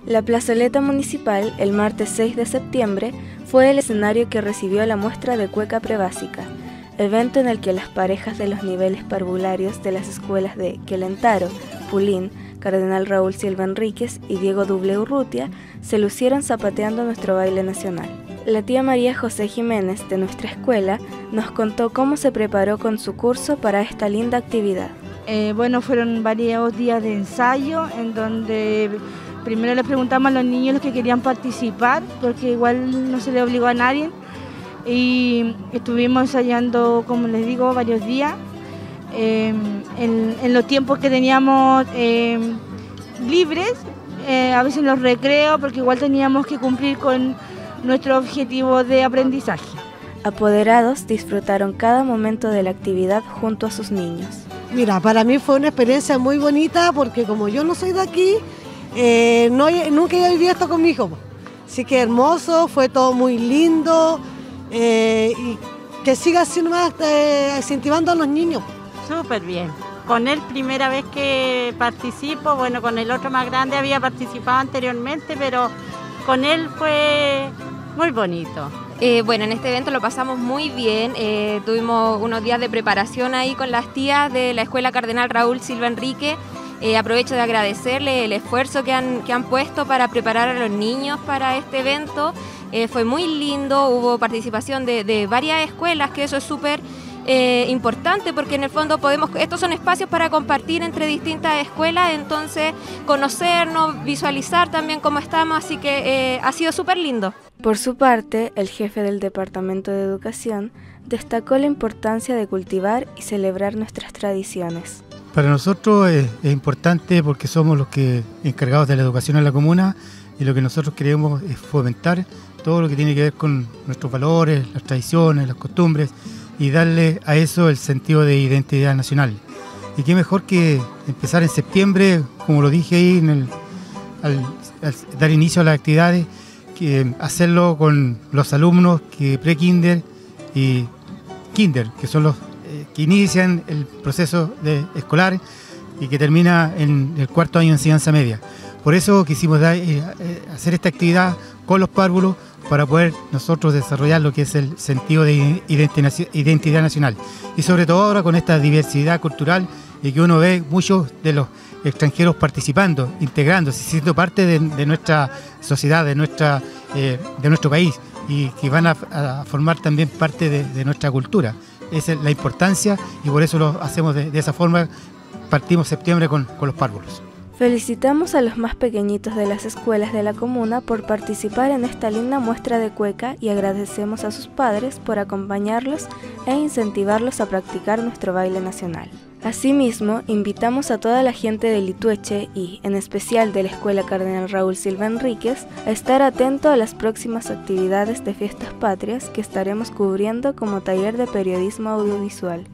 La plazoleta municipal, el martes 6 de septiembre, fue el escenario que recibió la muestra de cueca prebásica, evento en el que las parejas de los niveles parvularios de las escuelas de Quelentaro, Pulín, Cardenal Raúl Silva Enríquez y Diego W. Urrutia se lucieron zapateando nuestro baile nacional. La tía María José Jiménez de nuestra escuela nos contó cómo se preparó con su curso para esta linda actividad. Fueron varios días de ensayo en donde primero les preguntamos a los niños los que querían participar, porque igual no se le obligó a nadie, y estuvimos ensayando, como les digo, varios días, en los tiempos que teníamos libres, a veces en los recreos, porque igual teníamos que cumplir con nuestro objetivo de aprendizaje. Apoderados disfrutaron cada momento de la actividad junto a sus niños. Mira, para mí fue una experiencia muy bonita porque como yo no soy de aquí, nunca he vivido esto con mi hijo. Así que hermoso, fue todo muy lindo y que siga así nomás incentivando a los niños. Súper bien. Con él primera vez que participo, con el otro más grande había participado anteriormente, pero con él fue muy bonito. En este evento lo pasamos muy bien, tuvimos unos días de preparación ahí con las tías de la Escuela Cardenal Raúl Silva Enríquez. Aprovecho de agradecerle el esfuerzo que han puesto para preparar a los niños para este evento. Fue muy lindo, hubo participación de varias escuelas, que eso es súper importante porque en el fondo estos son espacios para compartir entre distintas escuelas, entonces conocernos, visualizar también cómo estamos, así que ha sido súper lindo. Por su parte, el jefe del Departamento de Educación destacó la importancia de cultivar y celebrar nuestras tradiciones. Para nosotros es importante porque somos los que encargados de la educación en la comuna y lo que nosotros queremos es fomentar todo lo que tiene que ver con nuestros valores, las tradiciones, las costumbres y darle a eso el sentido de identidad nacional. Y qué mejor que empezar en septiembre, como lo dije ahí al dar inicio a las actividades, que hacerlo con los alumnos que pre-kinder y kinder, que son los que inician el proceso escolar y que termina en el cuarto año de enseñanza media. Por eso quisimos hacer esta actividad con los párvulos para poder nosotros desarrollar lo que es el sentido de identidad nacional. Y sobre todo ahora con esta diversidad cultural y que uno ve muchos de los extranjeros participando, integrándose, siendo parte de nuestra sociedad, de nuestro país y que van a formar también parte de nuestra cultura. Esa es la importancia y por eso lo hacemos de esa forma. Partimos septiembre con los párvulos. Felicitamos a los más pequeñitos de las escuelas de la comuna por participar en esta linda muestra de cueca y agradecemos a sus padres por acompañarlos e incentivarlos a practicar nuestro baile nacional. Asimismo, invitamos a toda la gente de Litueche y, en especial de la Escuela Cardenal Raúl Silva Enríquez, a estar atento a las próximas actividades de Fiestas Patrias que estaremos cubriendo como taller de periodismo audiovisual.